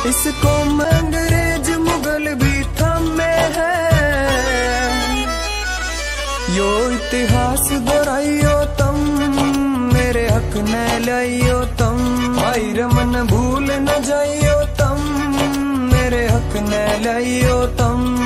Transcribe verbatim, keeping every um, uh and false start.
इसको अंग्रेज मुगल भी थमे है। यो इतिहास दोहराइयो तम, मेरे हक न लाइयो तम। भाई रमन भूल न जाइयो तम, मेरे हक न लाइयो तम।